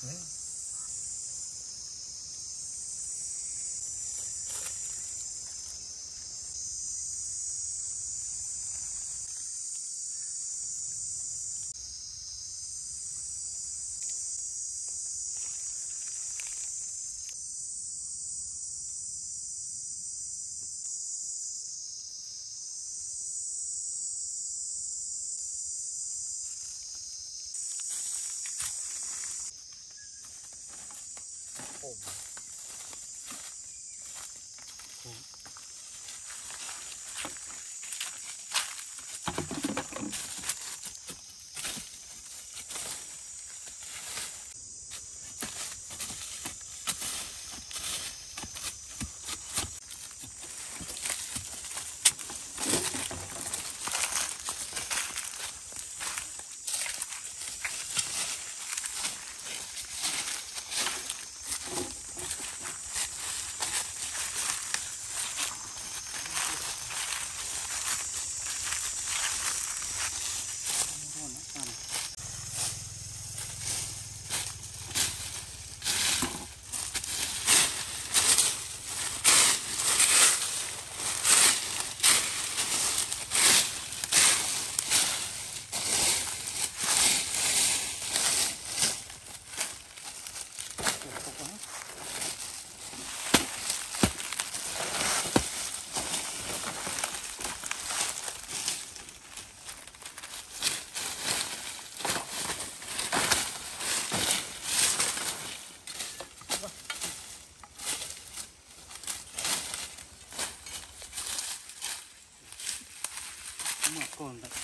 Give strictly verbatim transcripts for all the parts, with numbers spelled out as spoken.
Còn đấy.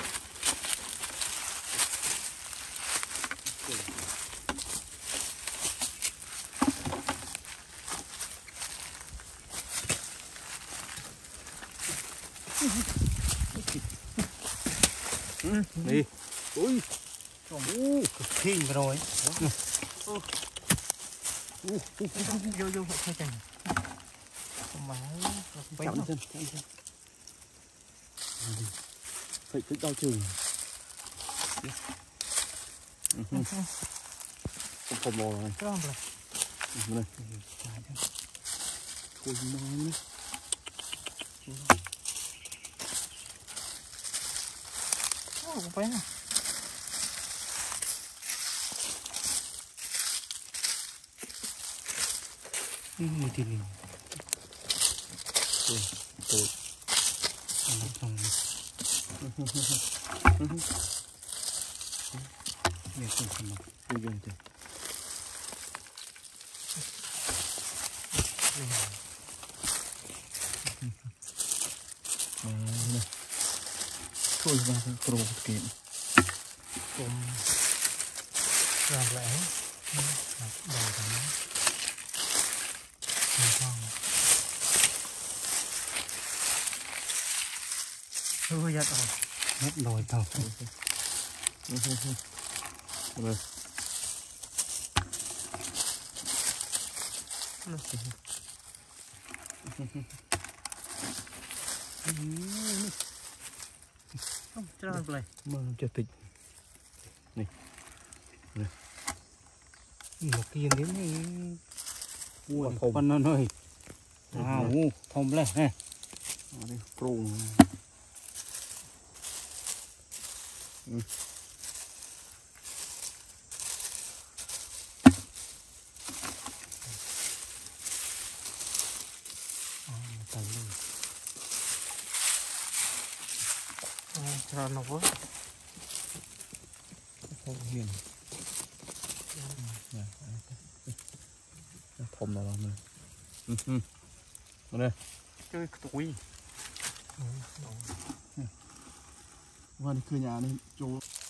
Đi. Ui. Ồ, cực kinh rồi. Vô vô thôi chừng. Má, chạm chân, chạm chân. Phải cứ đau chừng. Không phồng bò rồi. Không rồi. Này. Thôi nói nữa. Ồ, cũng phải nè. Ừ, thì mình. Rồi, rồi. Nó xong rồi. Nghe không không nào. Đưa vô đây. Này. Thôi vào cái pro kiện. Cùng làm lẽ. Đầu thằng nó. Không. Ui giật rồi. Hết rồi tao. Rồi. Không, cho nó lại. Mà cho tịch. Này. Này. Một kia đến này. Ui, con nó ơi. Wow, thom lên nè. Ở đây pro. Ừ. Cho nó quá. Không hiền. Thom nào làm này. Ừ. Ở đây. Chơi túi. Qua đi cửa nhà đi chỗ.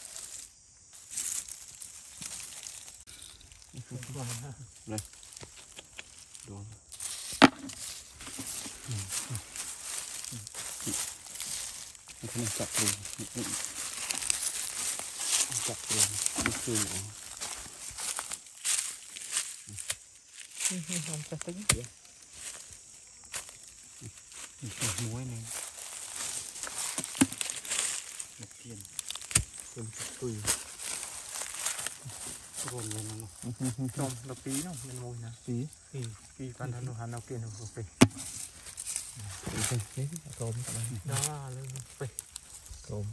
Đây. Đồ. Cái này chặt rồi. Chặt rồi. Nó cười nữa. Không cho tính. Cái muối này. Một tiền. Cơm chặt tùy. rồn lên nó trồng là phí nó mình mồi nè phí phí phí con thằng nó hắn nó kia nó phí phí tôm đó là lên phí tôm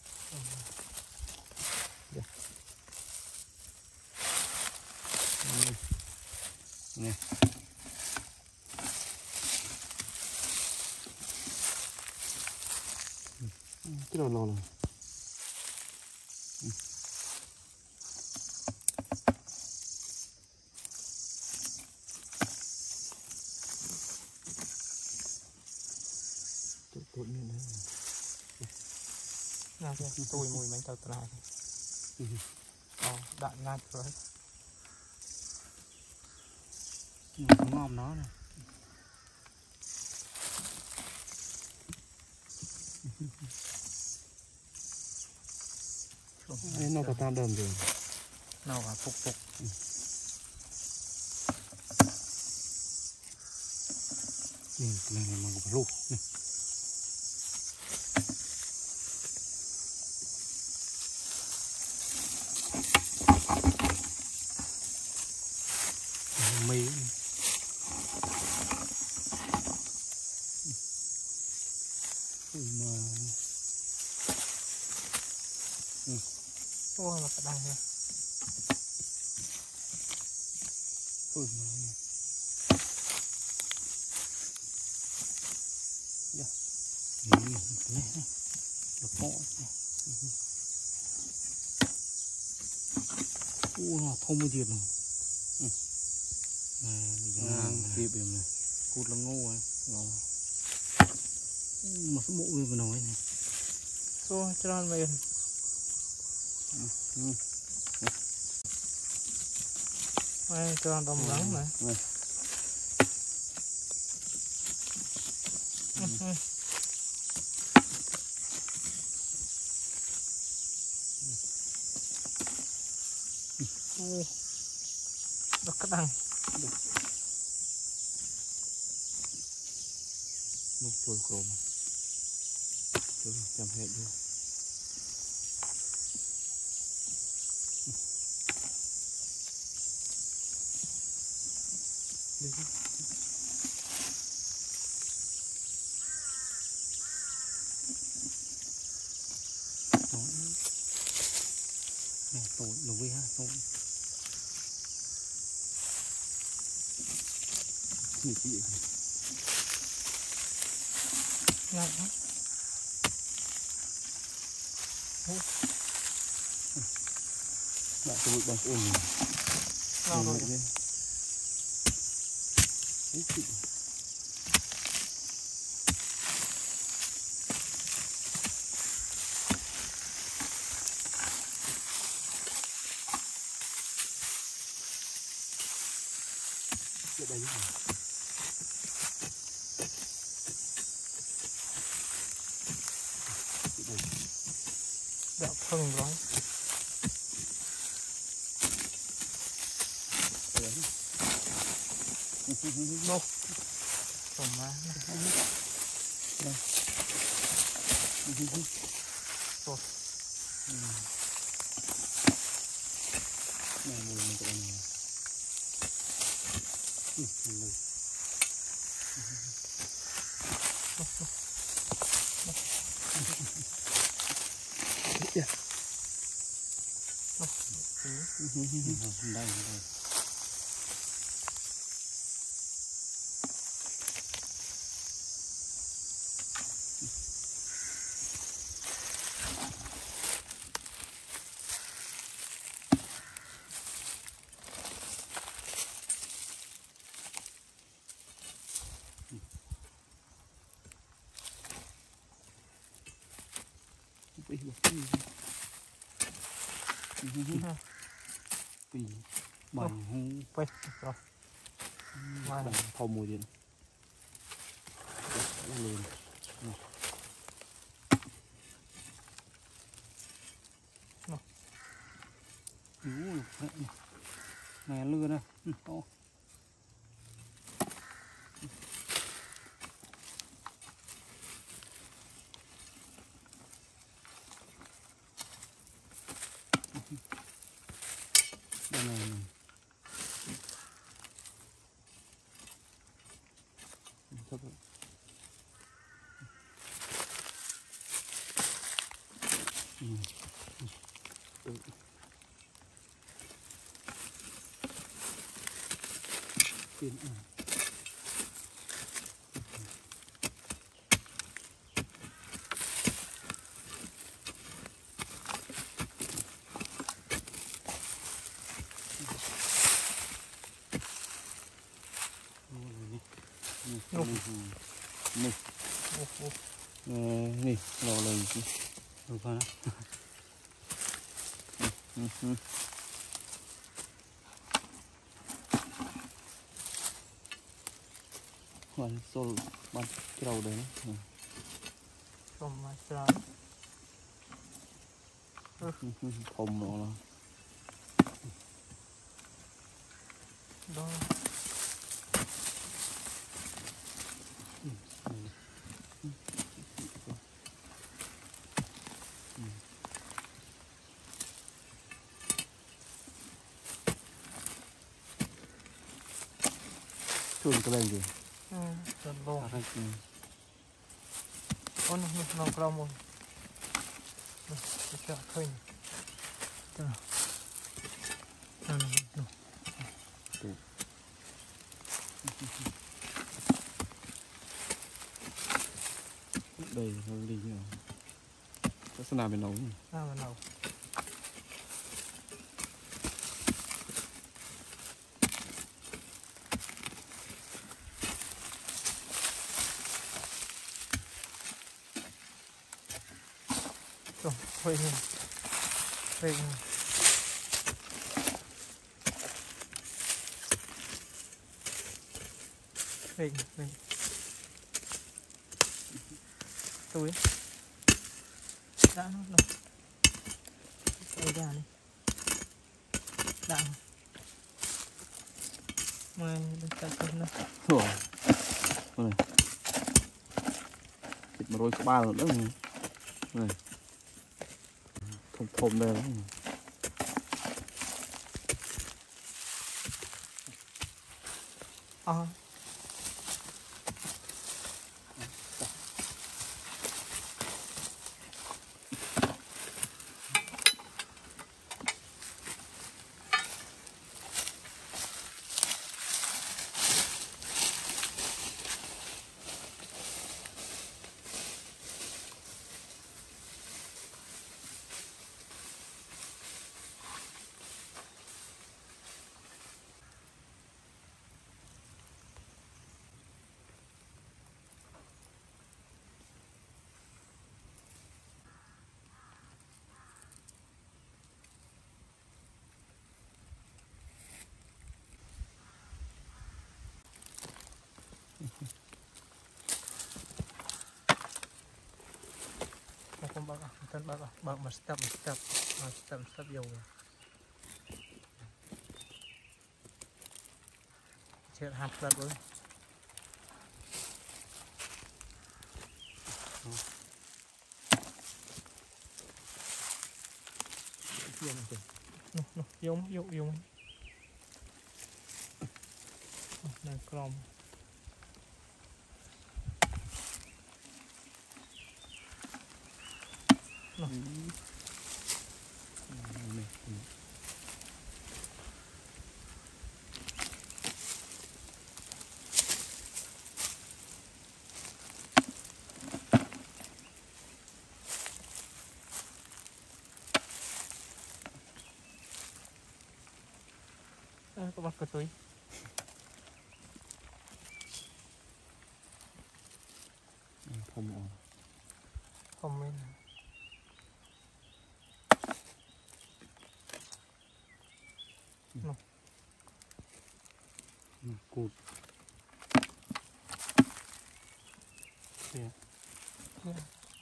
nè cái đầu lò này tụi mình đấy nào kìa tôi mùi bánh tàu này ờ đạn nát rồi ngon nó này nó có tam đầm rồi nào à phục phục ừ, này này mà có lục này mì mà ừ. ô là cái đằng này ôi mà dạ ừ, này này được bỏ u nó thông một chuyện rồi ừ. Này bây giờ hàng kịp em này cút là ngô ấy ngon mà số bộ vừa nói này xô cho nó mềm ai cho nó đồng lắng này được cái đằng nó trôi cồn trôi chậm hết luôn nè tối nó vui ha tối nghỉ chị lạnh lắm bạn tôi bằng ổn lâu rồi đấy chị đây đây đã phừng rồi một còn má rồi này mùi mình tụi này đây đây bị bị bằng hung quay rồi bằng thau mùi điện lên yếu này lưa đây to này này thấp rồi. Ừ. Ừ. Tiền à. Nè, nè, lò lên chứ, được không? Bạn xô bạn cái đầu đấy, không mà sao? thùng nó là, đó. thường cái này gì? Ừ, chân bông. À, Ôi, nó nó cao một. Nó chả khơi. Đây này. đây nó đi như nào? Cái sân nào bên nấu nhỉ? À, bên nào? Rồi, quay lên. Quay lên. Quay lên. Túi. Đã nó rồi. Quay ra đi. Đã. Mai được chạy cân nữa. Rồi. Này. Thịt mà rôi có ba rồi đó này. Này. Thôm thôm đây đó. À. Không bác ạ, thân bác ạ, bác mà step mà step, mà step step dầu rồi. Chết hạt lật rồi. Nó, nó, giống, giống, giống. Này, crom. Nó. À, có bắt cái túi. Không ổn. Không nên. Nó. Nó cụt. Yeah. Yeah.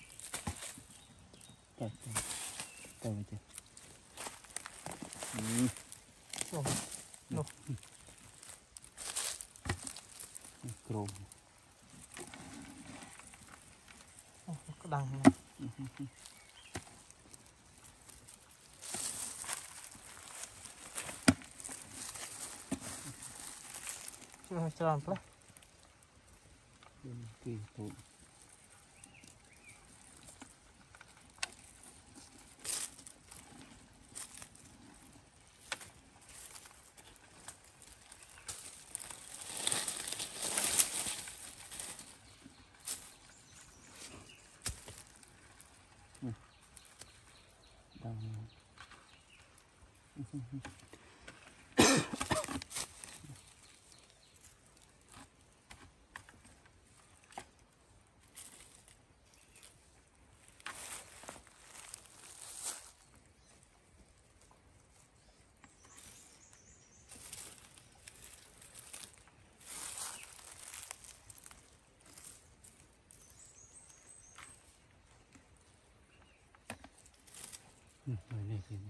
Tay, tay. Tay vào chưa? Ừ. Rồi. Nó. Chrome. Ồ, có đằng này. tròn plek kỳ tụ ừ, này này thì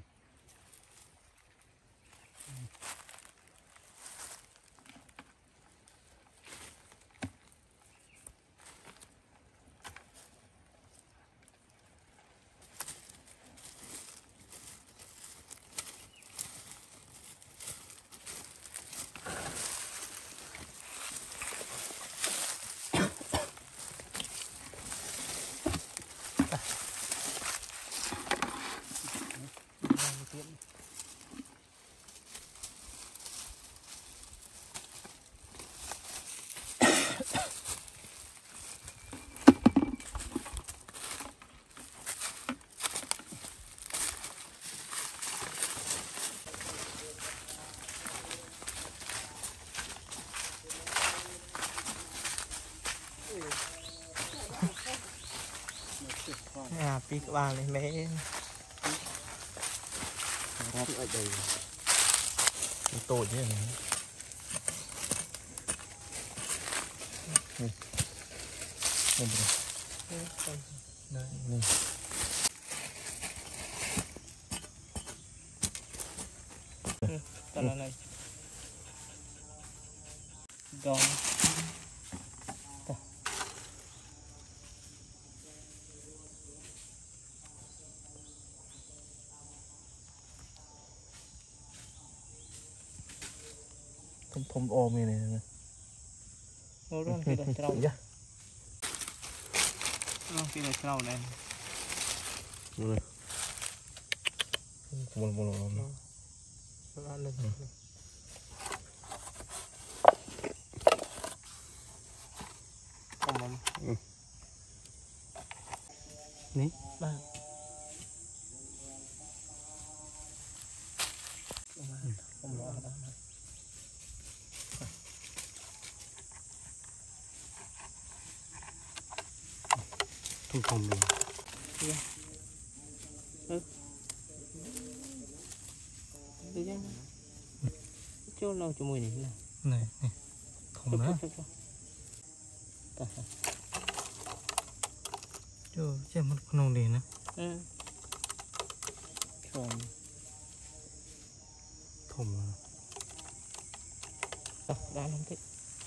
à pi ba này mấy rát ở đây tội như này đây này cái này gòn thom thom ôm này này nó luôn cái này trâu nhá nó cái này trâu này rồi một một một nó ăn lên không mà ní ba không rõ đó không không được ừ đi chứ chỗ nào cho mùi này này này không nữa chưa chứ mất con đi nữa ừ không không à đã làm thế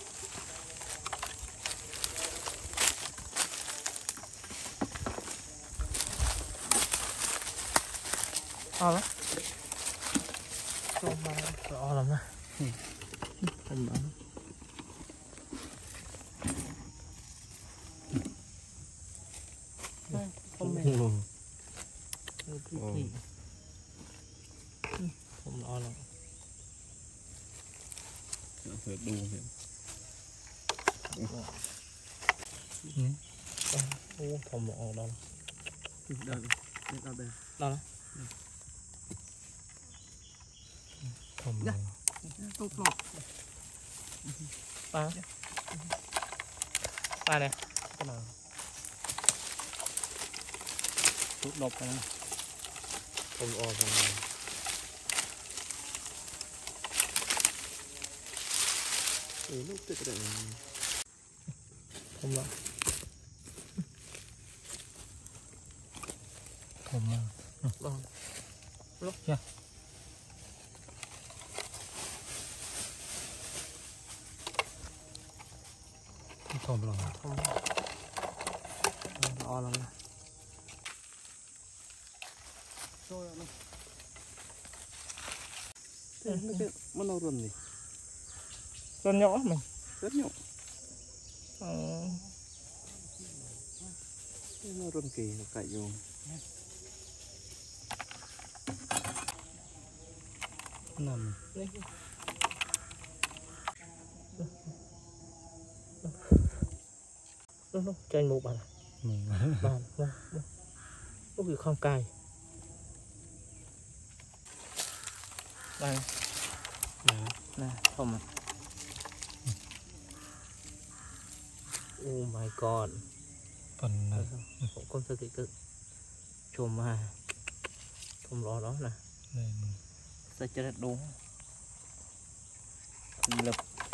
to lắm không mà to lắm nè không mà không mềm luôn không lo lắm phải đu vậy ừ không lo đâu đây đây đây đâu không lo tốt lắm ba ba này cái nào tốt độc này không lo rồi ừ lúc tự định không lo không lo vâng lúc nha không lo không lo lắm rồi nó thế nó cái nó đâu rồi nhỉ con nhỏ mình rất nhỏ ờ nó run kỳ nó cậy vô nằm đây nó nó tranh một bàn bàn nó nó bị không cài đây nè không mà oh my god phần này con sơ kỹ cự chùm mà chùm đó đó nè sẽ cho nó đúng lập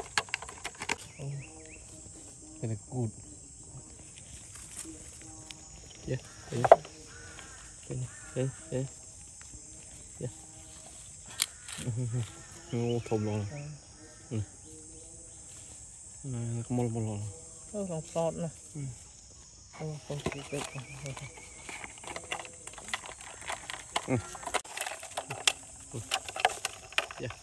cái này cụt yeah yeah yeah yeah yeah ngô thùng rồi này có một một lon nó còn sọt nè không không kỹ cự yeah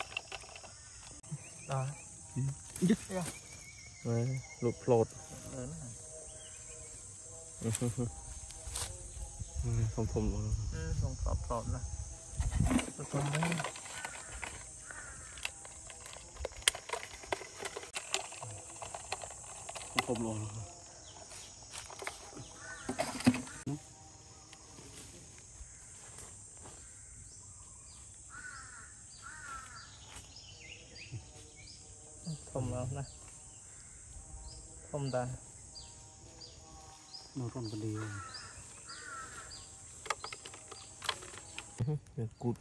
đó dứt này lụt lột không thùng rồi không sọt sọt nè còn đây không thùng rồi không nào nè không ta nó còn vấn đề rồi cụt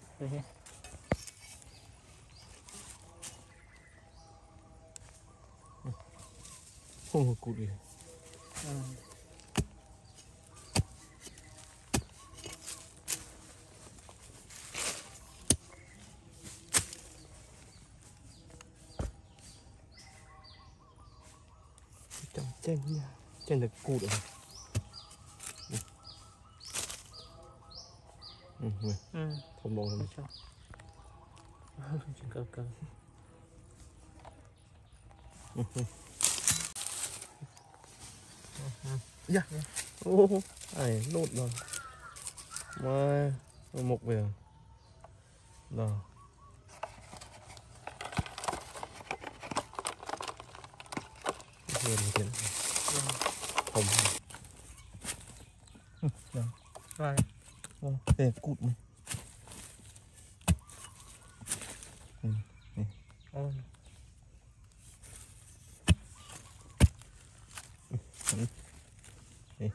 không cụt gì trong trên nha trên được cụt rồi ừ, ừ. Không đồ rồi chỉ cơ cơ dạ ô này lột rồi mà một về rồi vừa tiền không rồi để cụt này ừ, này. Ừ. Ừ. Đây.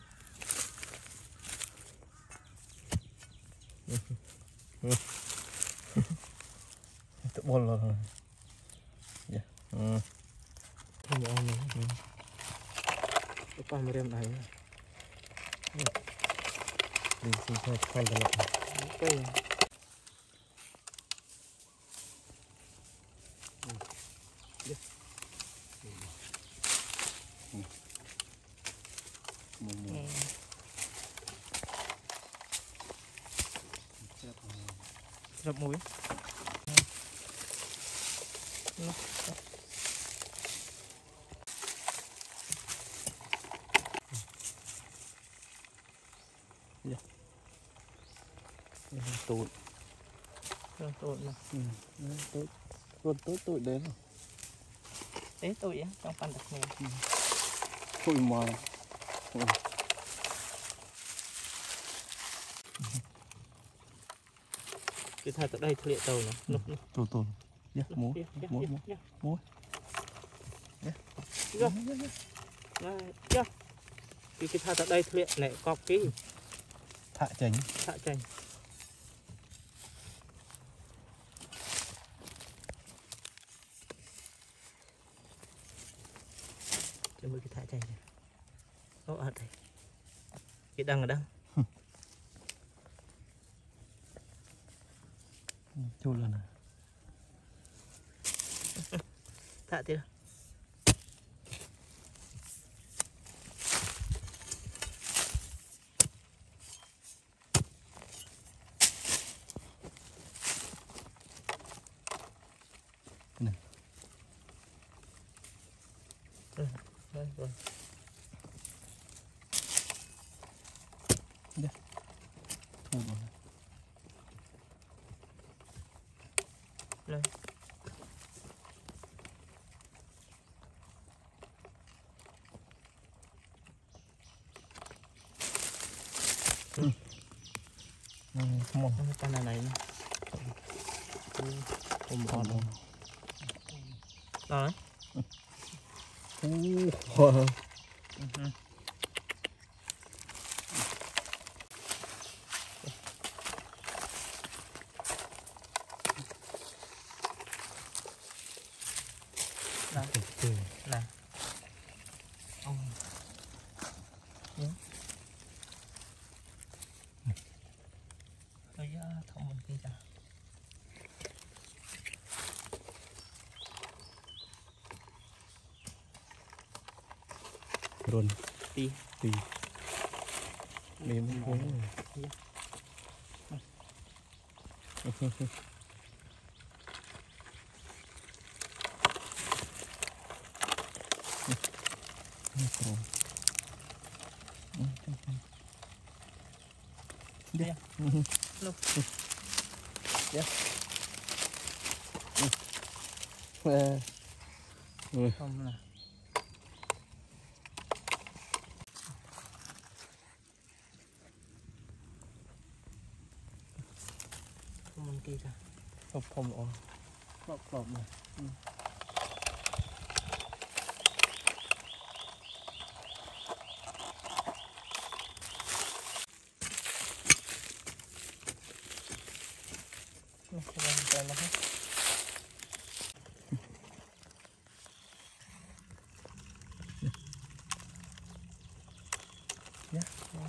Ừ. Ừ. Tự bồn rồi. Dạ. Ừ. Không có nữa. Ừ. Cái con mà đem này. Đi xin cho con được lại. Cây. Rập mũi. Tụi Tụi nè. ừ. Tụi tụi tụi tụi đến rồi. Đấy tụi á, trong phần đặc này. Ừ. Tụi mà ừ. Cái thằng tại đây thliệ tàu nè. Núp núp. Tụi tụi. Dạ, múa, múa, múa, múa. Dạ. Dạ. Dạ. Cái cái thằng tại đây thliệ này cọp ký. Thạ chánh. Thạ chánh. Cho mấy cái thả chanh này. Nó ở đây. Cái đăng ở đăng. Chua lần này. Thả tí đâu. Này. Đây rồi. Đây. Thôi rồi. Đây. Ừ. Ừ, không một con này này không một đâu đấy. Wow. Nè ông tôi thông mình kia ra rồi đi đi đêm không đi lúc không là không mình kia ra không không ổn lọt lọt này nó không ăn cái nó hết nhá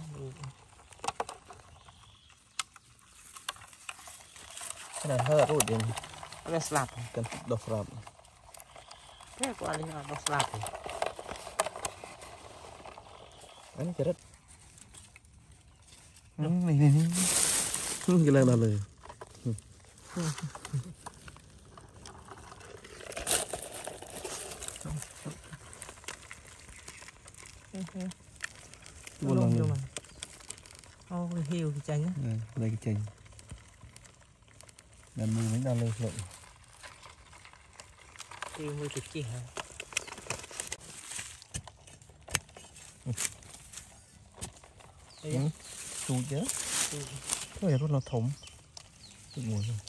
cái này hơi rụt đi nó slap cần đọc slap thế qua đi nó slap thì anh chết này này này cái này là lời buồn lòng rồi ô hiu cái chanh á đây cái chanh đàn mưa mấy đàn lên lộn hiu mới được chi hả chui chứ cái này rất là thủng cái mùi rồi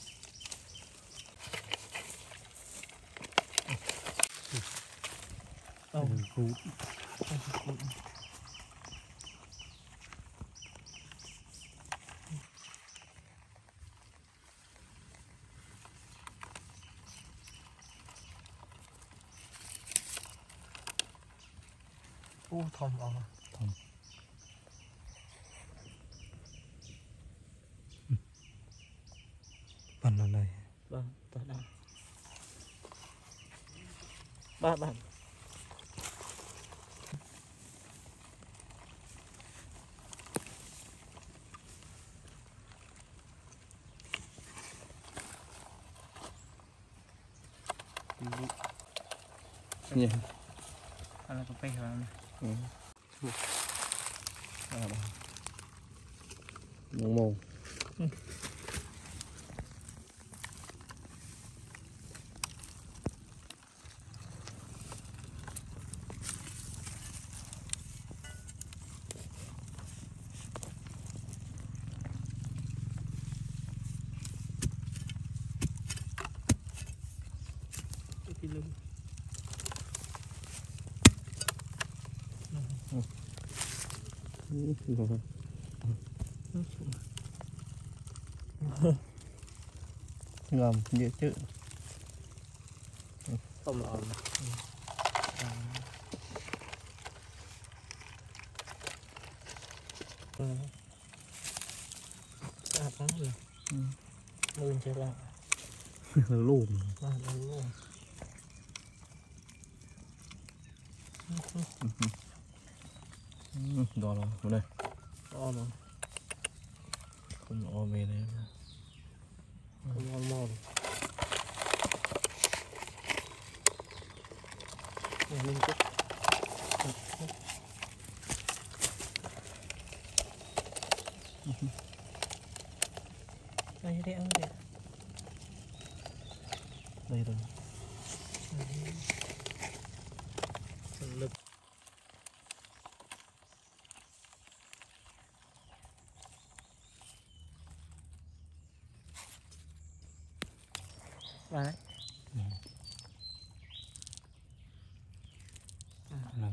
oh cút u thòng ờ thòng phần là này vâng tôi đang ba bạn nhỉ ăn là cà phê hả màu màu cái lưng ngầm dễ chứ không lọt à có rồi mưa chơi lại lùm và luôn đó là bên đây to rồi không o về đây không ngon mòn mình chút đây rồi lực đấy này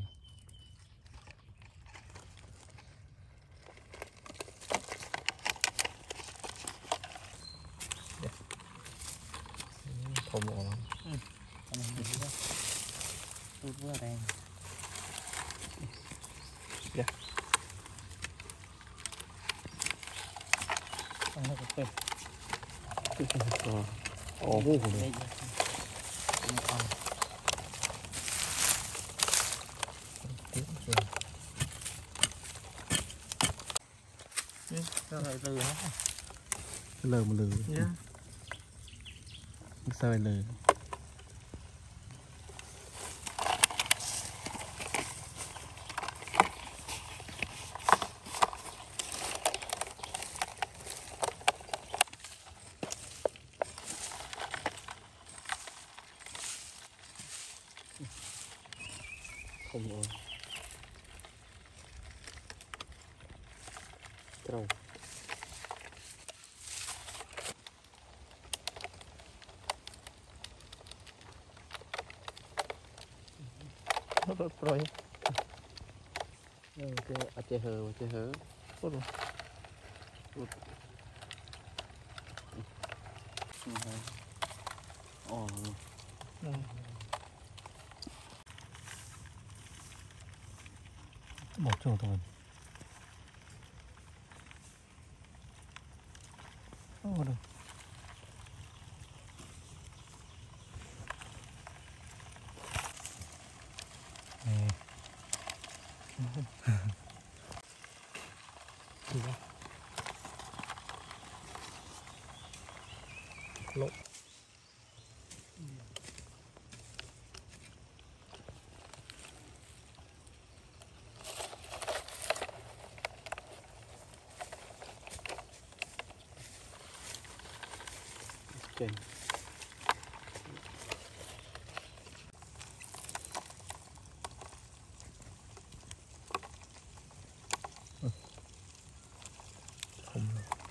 thùng rồi tôi vừa đây dạ không có phê ồ hú hú đây rồi từ nó lờ một lờ nhá sao vậy lờ không rồi trâu nó rồi rồi cái à chơi hờ chơi hờ tốt rồi ồ một chỗ thôi ồ đâu nè lộ trên không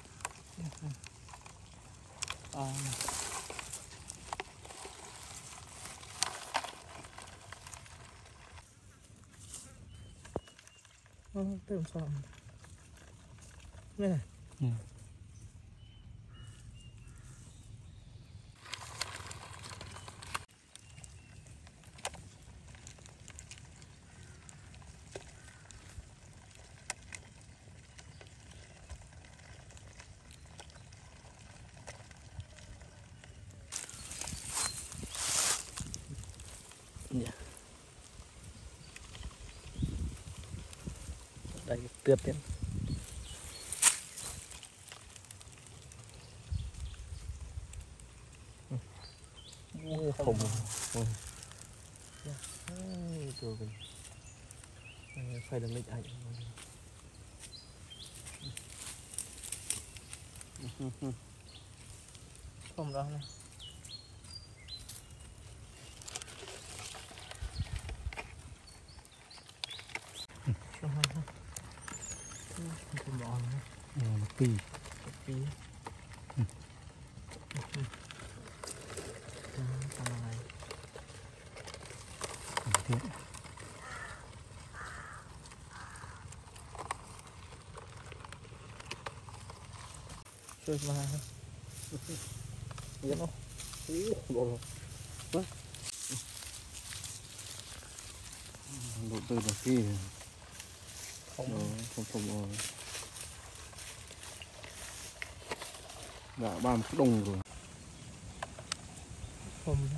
à tưởng sao đây này ừ. dạ. Đây tuyệt đấy không rồi phải được lịch ảnh không đâu này không hay không không bỏ nữa một pì pì xong này thế chơi mà biết không bộ độ từ là khi không không không rồi đã ba một cái đồng rồi không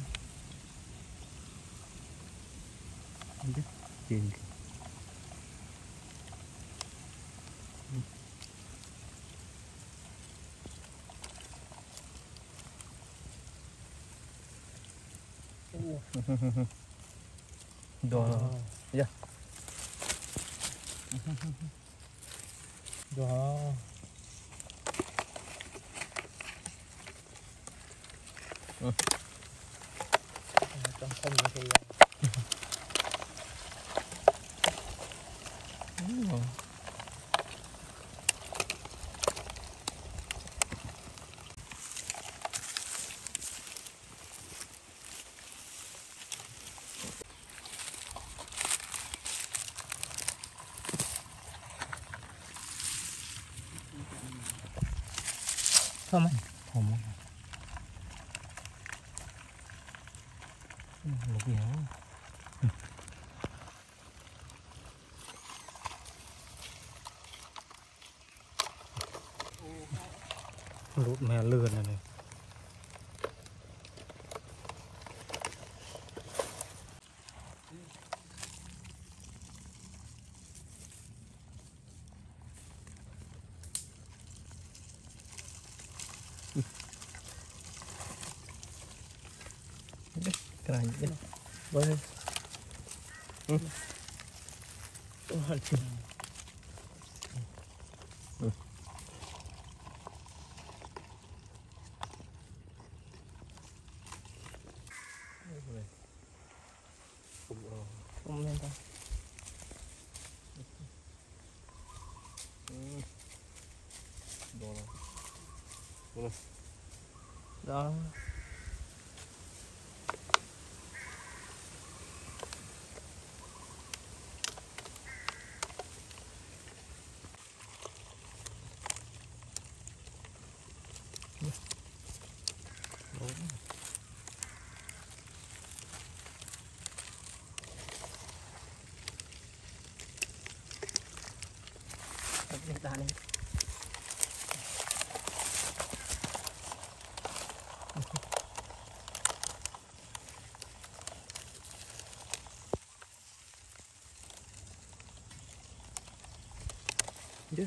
không biết tiền đó dạ đó trong không thì không anh không một cái áo lút mè lươn này này cái này biết với ừ. Ừ. Không lên ta đó đó đi ta đi chứ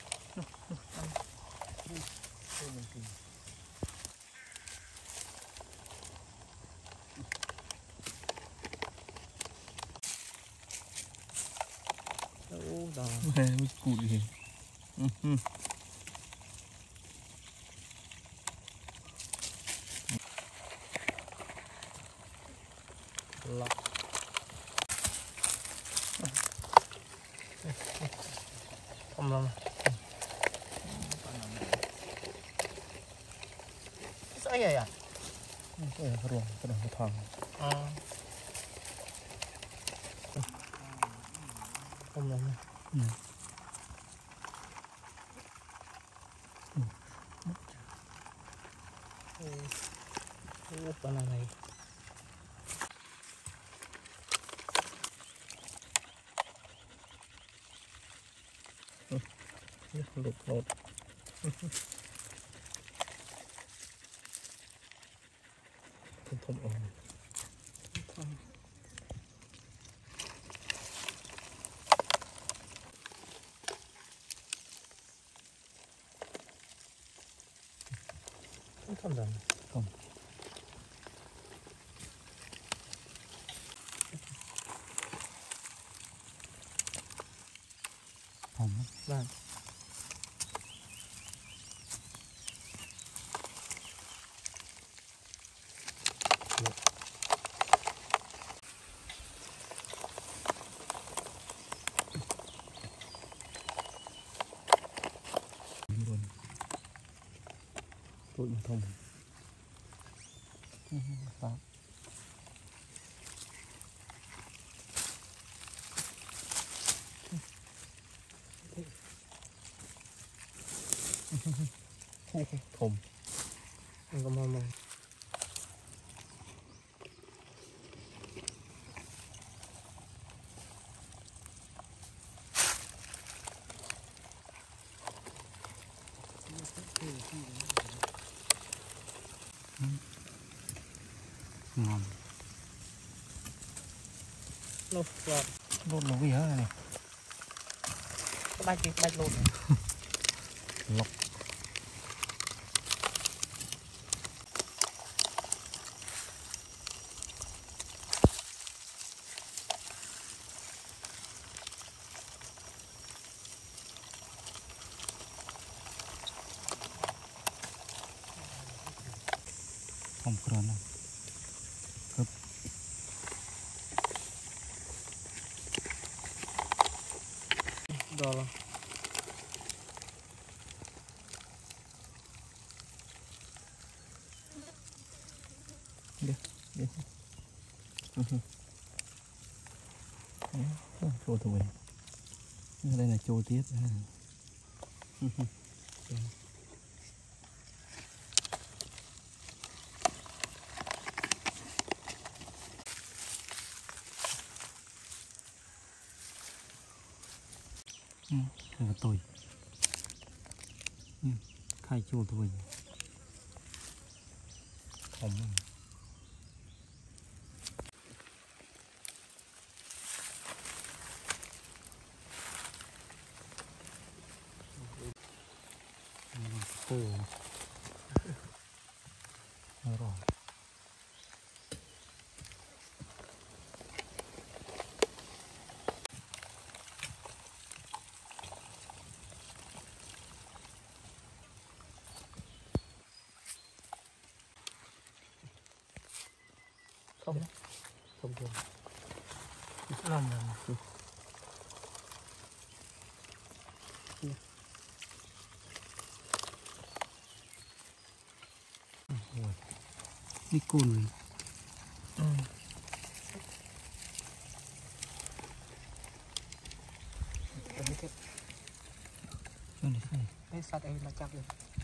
đâu đó hay cụt gì lọc không lắm sao vậy à cái này ruộng cái này thòng à không lắm ừ. Rất là này lục lột thông thông ổn không thầm rằng không không vâng tụi mình thông sao thùng không có mong mong ngon lột lột lột nó gì hả này cái bạch cái bạch lột lọc không cần đâu. rồi đi đi trâu thôi đây là trâu tiếp ừ, là tôi ừ, khai trâu thôi không từ rồi không không được làm làm đi cồn ừ. cho này khai cái sắt ấy là chắc được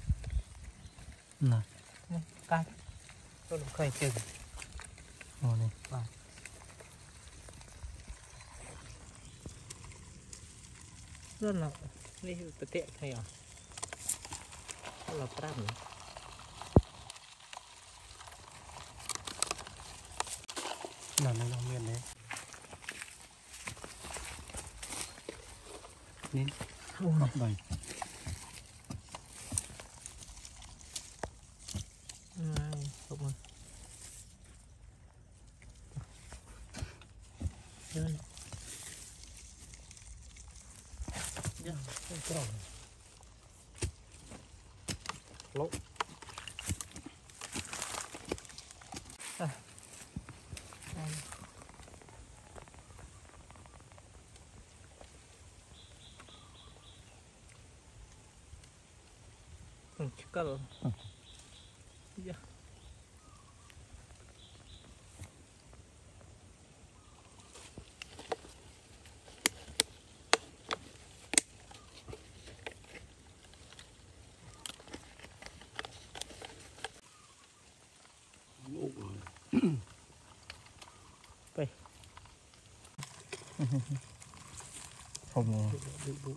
là cái tôi làm khai chừng rồi này và rất làนี่คือประเทศไทยอ่ะเราปรับนี่นั่นนั่นเราเมียนเลยนี่โอ้ยใบไม่ขอบคุณเดินเยอะไม่กรอบลบอ่ะอืมชิคกี้พายเยอะไป không bị bụ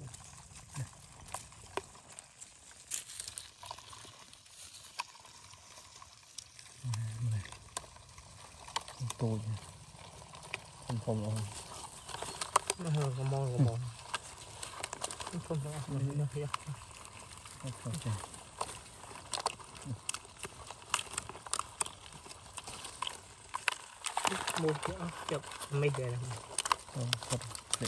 tôi không không không nó hơi có mòn có mòn không không đâu mình nó hiểu không không mua cái chụp mấy cái này không không để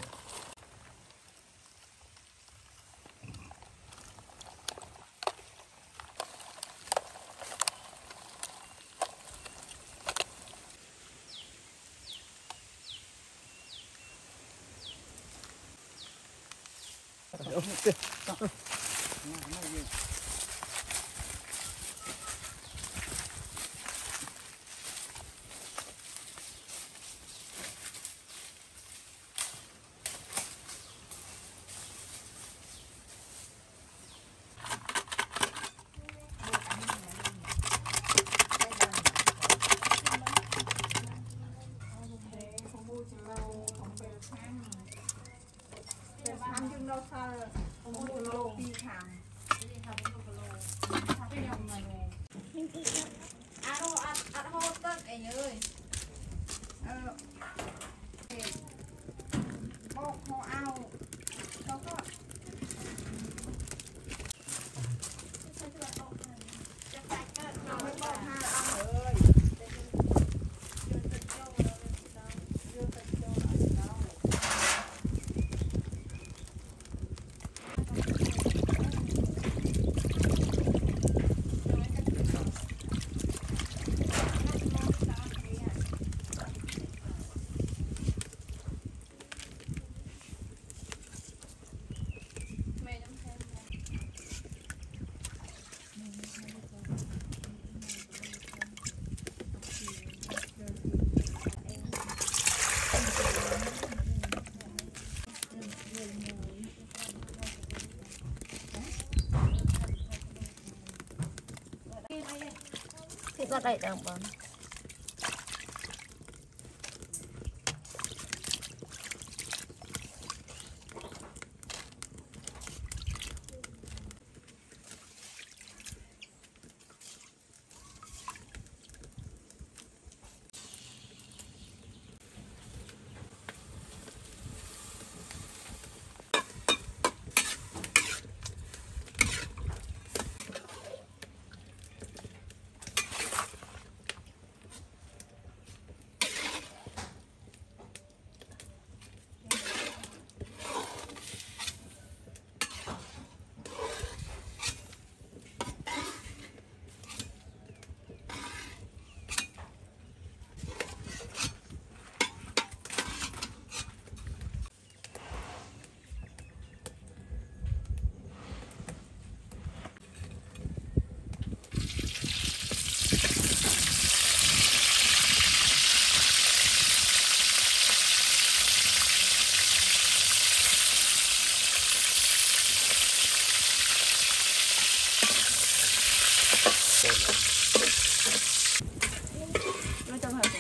ăn chừng đâu sao rồi không có lô đi hàng ก็ได้ดังบอลไม่จำเป็น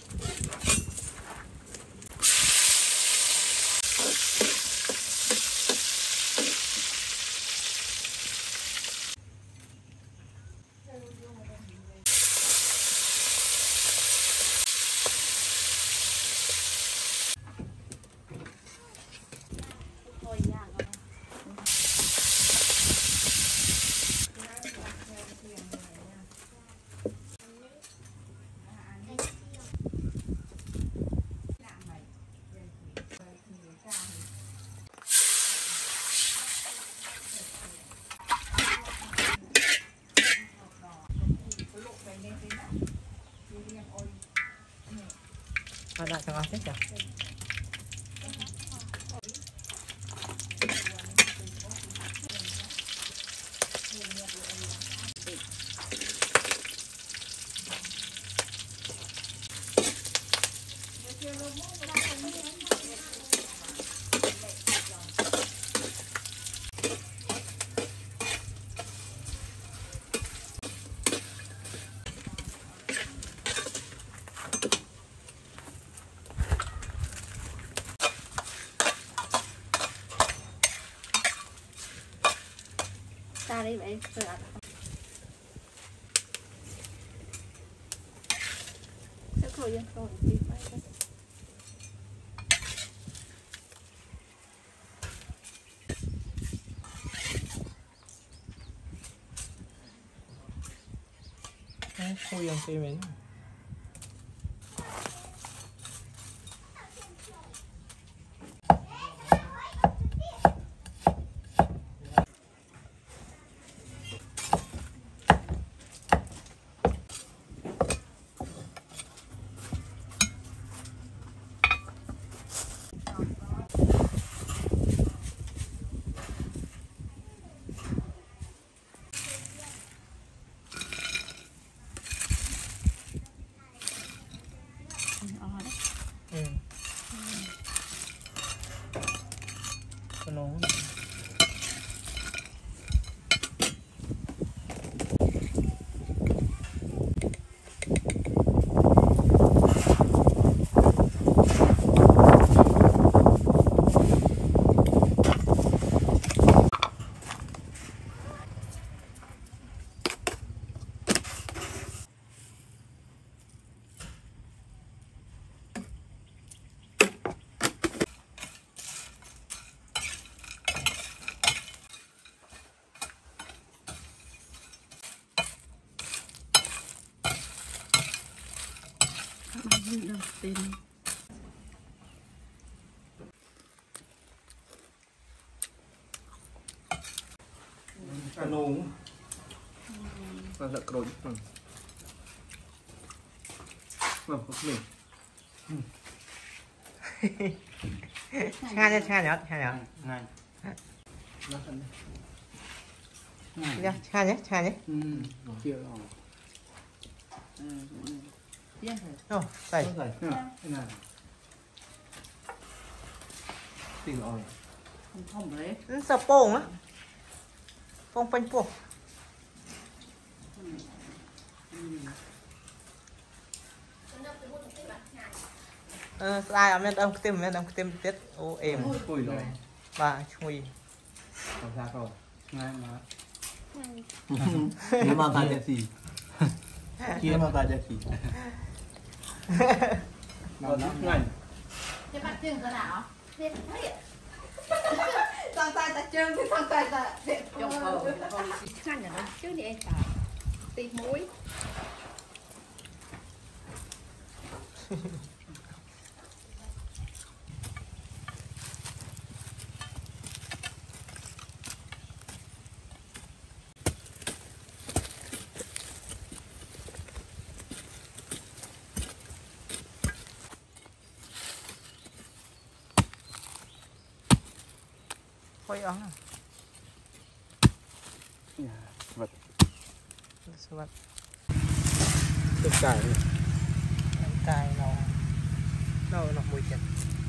Ada tengah saja. Ta đi vậy, tôi ăn. Sẽ khôi dân rồi đi vậy đó. Khôi dân phê mình. Ừ. Cái nón. Đầu tiên cái núng là giật rồi vâng vâng không mình Cha nhá, cha nhá, cha nhá. ngay nó thân Dạ, cha nhé, cha nhé. ừ kia rồi Ồ, đây. đây thế nào tìm rồi không đấy. Nó sợ bông á. Bông bánh bông. เออสายอ่ะแม่ดำเต็มแม่ดำเต็มเต็ดโอเอ็มปุ้ยเลยมาช่วยทำซาเขาง่ายมาก Ini mah kaget sih. Ini mah kaget sih. น้ำน้ำง่ายจะปัดจึงกระดาษเด็ดเฮ้ยตอนตายแต่จึงตอนตายแต่เด็ดยกเออขั้นอย่างนั้นชื่อนี่เองค่ะตีมุ้ยค่อยเอ่ะ vật สวัสดี tất cả ร่างกายเราเราหนักมวยจัด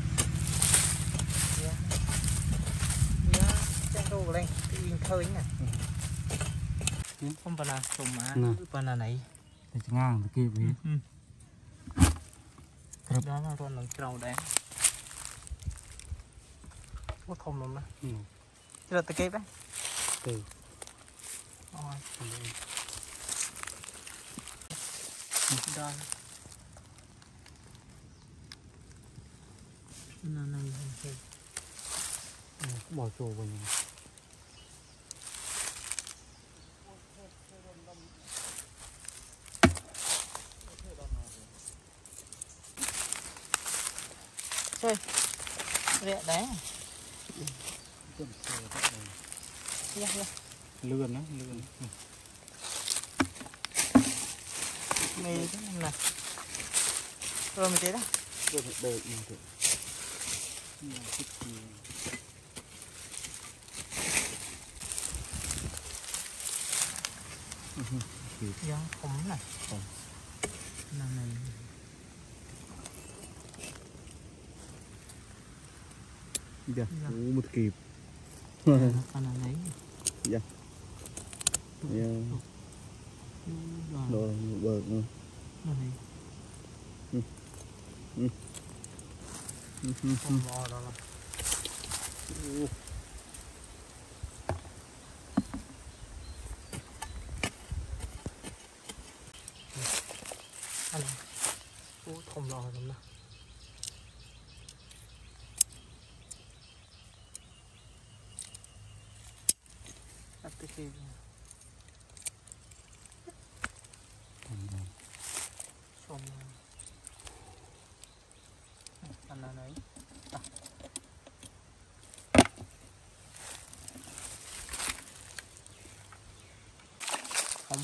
เนี่ยเนี่ยแจ้งดูอะไรยิงเคยน่ะผมปนาสมมาปนาไหน để cho ngang cái kia với ครับแล้วเราโดนหลังเกลียวแดงว่าทมลงนะจะเราตะเกียบไหม từ อ๋อได้นั่นนั่นเห็น bỏ trồ vào nhà ใช่เรียกแดง Tuần xe tất cả เรียกเรียก lươn đó lươn มีcái này nè rồi mình chế đó rồi phải đợi mình được mà thích gì gió khủng này Khủng. này này dạ Ủa, một kịp con này lấy dạ dạ rồi rồi bờ nữa này Ừ. Ừ. Ừ, ừ, con bò đó là ừ. anh ô thùng lò rồi nè đặt cái kia xong anh là đấy à. Không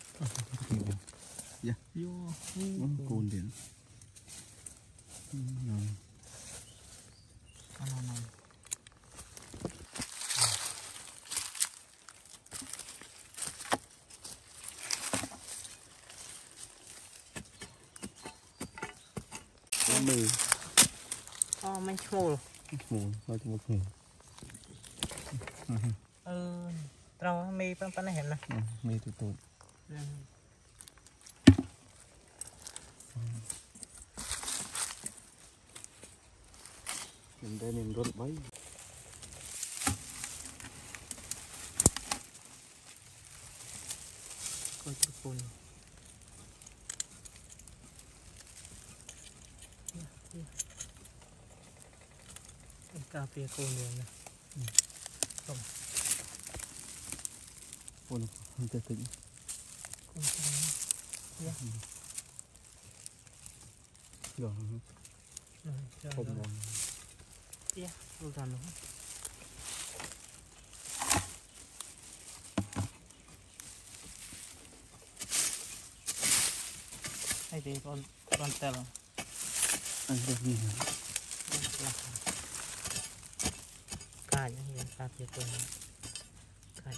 dạ vô cồn điện rồi anh là này mì oh mình chua mù thôi cho một người ừ trâu mi pan pan này hẹn nè mì tụt tụt mình đây mình rất bấy coi chụp phun cà phê cô liền nè không ôn không thể tính không yeah. rồi rồi không rồi rồi yeah luôn rồi nữa hay thì con con tèo anh được gì hả cà như thế cà phê cô cà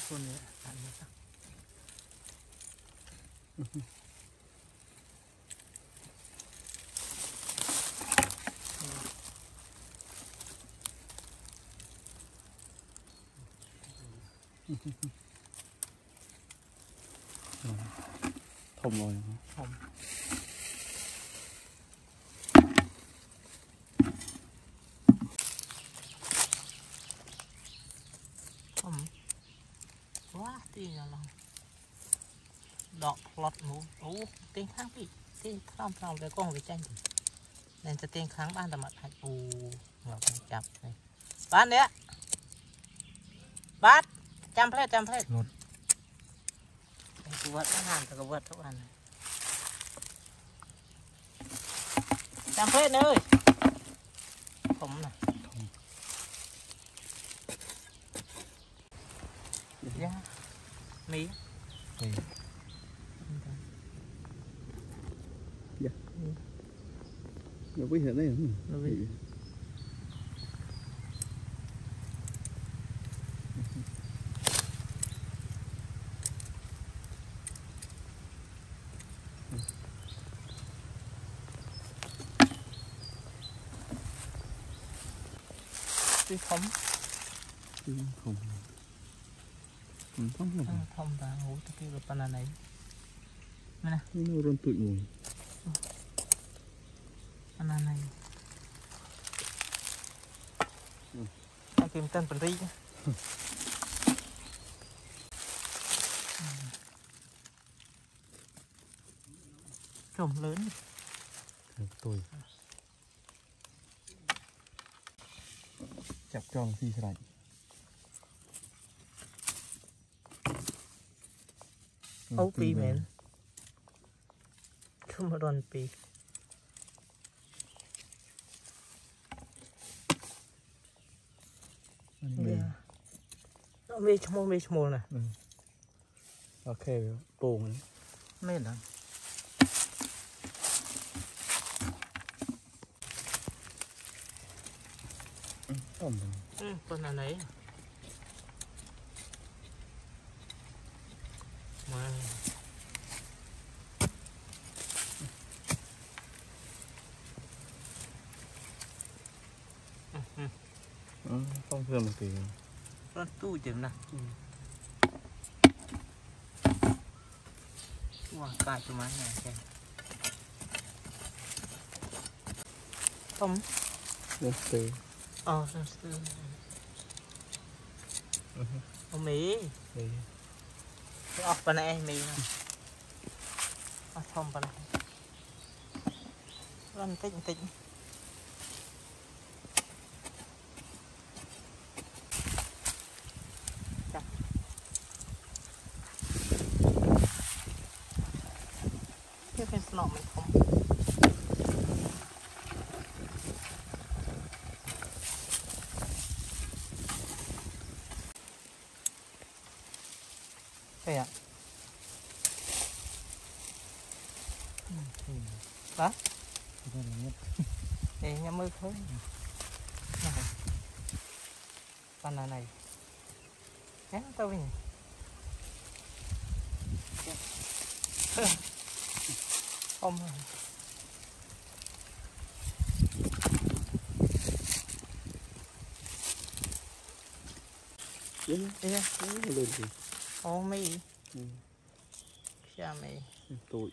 คนนี้อันนี้สักทมเลยทมว้าตีนอะไรดอกหลอดหมูโอ้เตียงข้างพี่เตียงข้างเราเลยกล้องไปแจ้งนั่นจะเตียงข้างบ้านแต่มาให้ปูเราไปจับเลยบ้านเนี้ยบ้านจำเพลดจำเพลดกูวัดอาหารแต่กูวัดทุกวันจำเพลดเลยผมน่ะย่ามีมี dạ nó biết hiện đây không nó biết cái không không không không không không ta ngủ cái kia là pan này nè nó run tụi mùi pan này ta kiếm tên pan ri trồng lớn tôi chặt tròn phi sài ấu pi mền không có đòn pi nó mê chmô mê chmô nè ok bồn mê lắm ừ con là đấy mà không thường một tí con tu chừng nào wow cài cho máy này xem không được từ ờ từ ông mỹ cái ốc bên này mì ốc không bên này lên tĩnh tĩnh cái phần nọ mình không đây ạ đó để nhắm mưa thôi con này này nhé tao đi không Đấy, đấy, lên gì? Ô mì. Ừ. Cha mì. Tụi.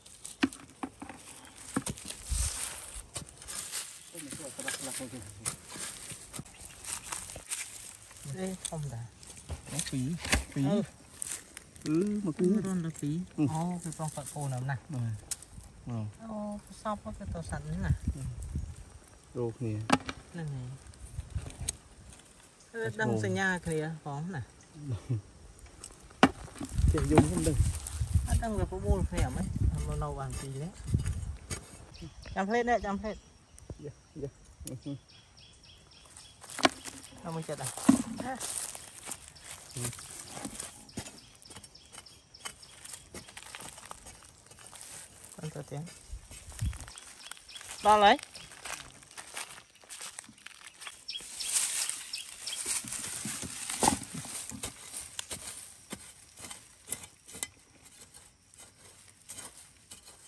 Đây không đã. Có phí, phí. Ừ. Ừ, mà cứ cứ luôn là phí. Ừ. Ô, cái con phật cô nào nè. Rồi. Rồi. Ô, sao có cái tổ sẵn nè. Đồ kìa. Nè này. Đâm sang nhà kìa, có nè. Chạy dùng không đừng. Đâm gặp có bố phèm ấy. Nó nâu bằng tí đấy. Chăm hết đấy, chăm hết. Dạ, dạ. Nó mới chết à. À. Ừ. Con tờ tiếng. Đo lấy.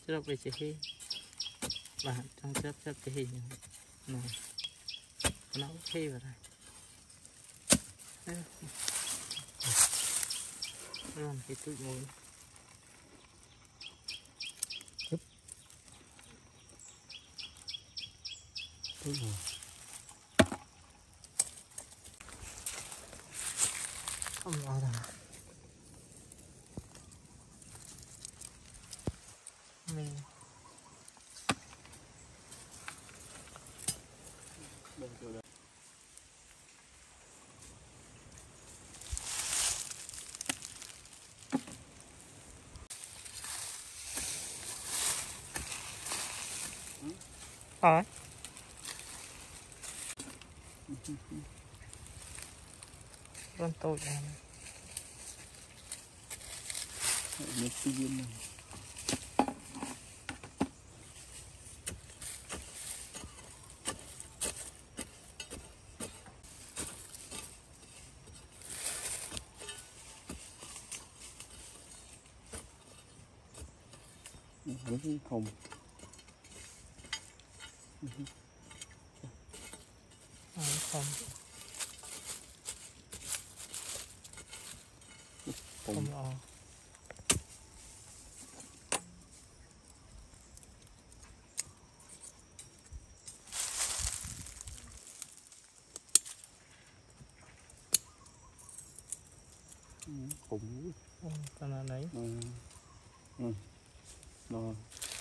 chớp về chế hi và trong chớp chớp chế hi nó nó ok vào đây rồi cái túi mồi túi mồi không lo đâu mình rồi con tôi này nước tiên này rất không à, không không lo khủng con là đấy ừ. Ừ. Rồi.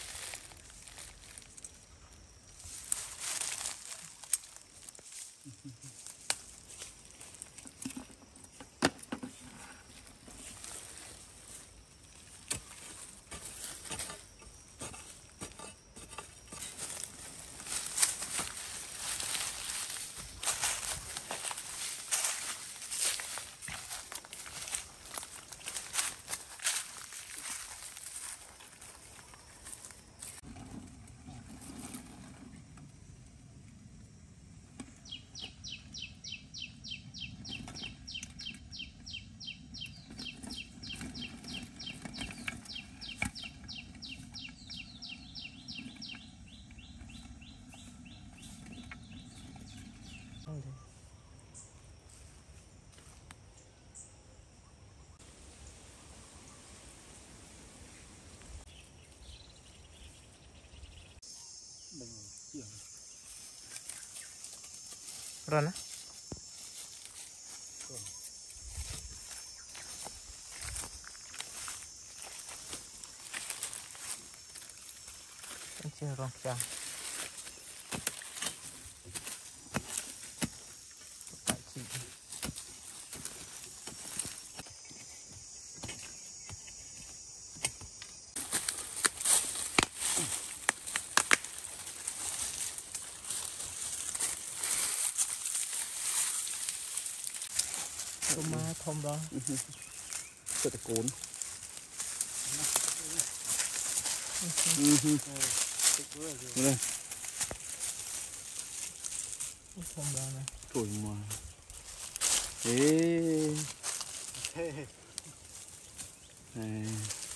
rồi nè anh chưa rong chăng tại chị tôm má thông đó rất là cuốn đây thông đó này thổi mà ê này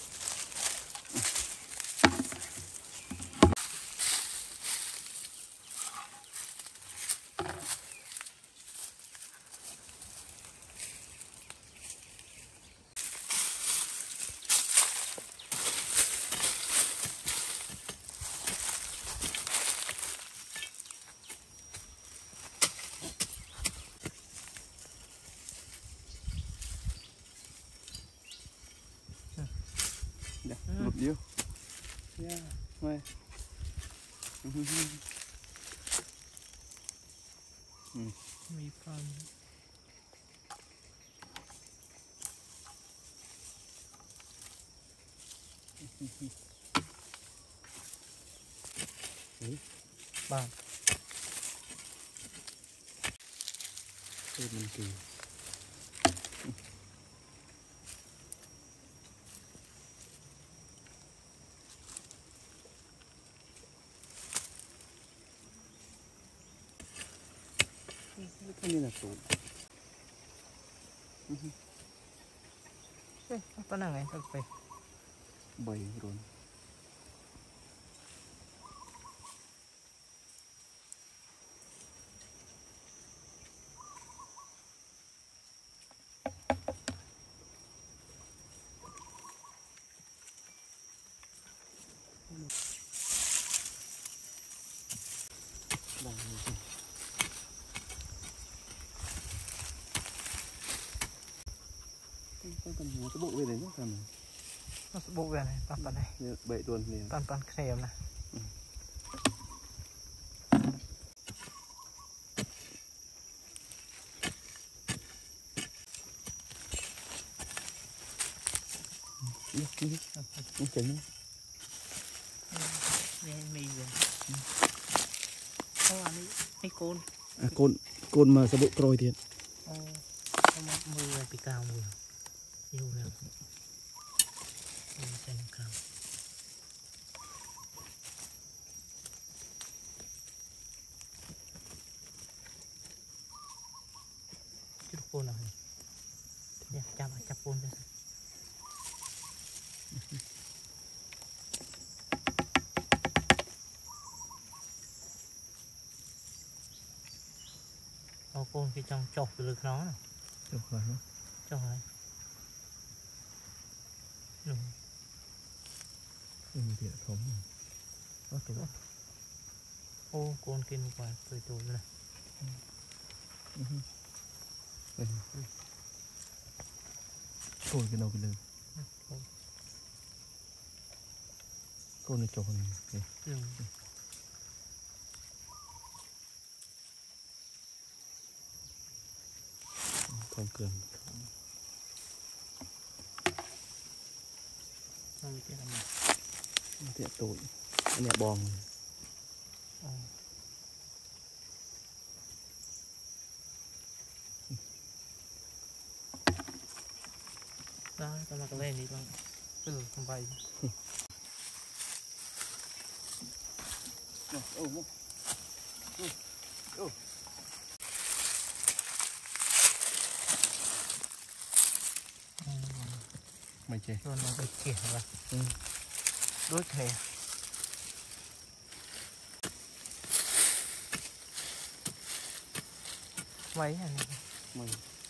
lụt điêu yeah mày mi pan ba cái mình kỳ cái này là tủ apa nang eh sampai bảy rồi cái con hồ cái bộ về đấy nhá thằng nó sẽ bộ về này toàn toàn này bậy tuần liền toàn toàn kèm này đi đi đi chén đi nè mì rồi không ăn đi côn à côn côn mà sẽ bộ còi thiệt oh mà mưa bị cao mưa nhiều nữa mưa xanh cao chút côn nào nha chắp chắp côn ra ô côn cái trong chọc được nó nè được rồi đó cho rồi đúng em thì thống nó cái đó ô con kia qua tôi tôi này thôi cái đầu cái lưng con này trộn này con cường không biết làm gì tiện tội anh nhà bòn đó tao mặc lên đi con ừ không bay ô ô mày chơi rồi nó bị kẹt rồi ừ. đốt kẹt mấy này mày